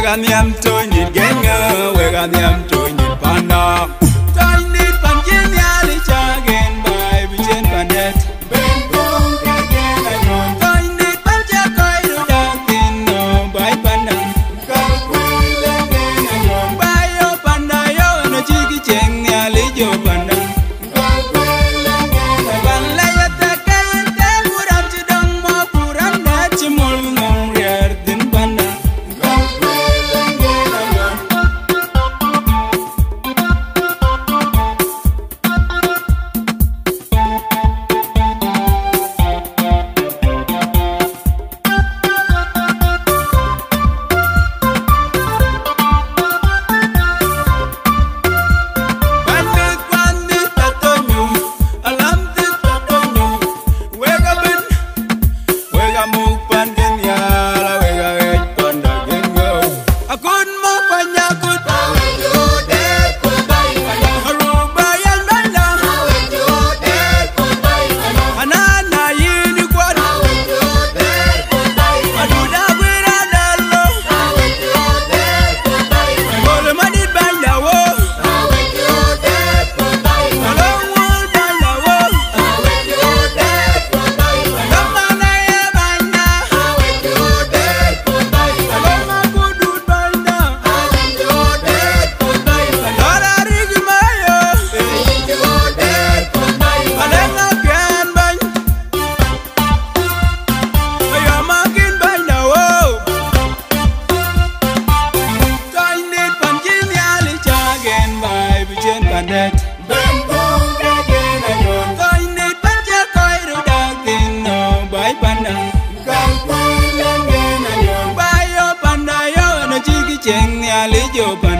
niam to ni genga, wega niam to ni panda. Toy ni panjin ya li chagen by bichen pandet. Ben bong again I know. Toy ni panja koi ru dakin no by panda. Kal kul again I know. By yo panda yo no chigi cheng ya li yo panda. Kal kul again I know. Ban la ya ta kain te muram chidong mo puram na chimul ngong rer din panda. Ben bong again I know. Toy ni panja koi ru dakin no by panda. Kal kul again I know. By yo panda yo no chigi cheng ya li yo panda.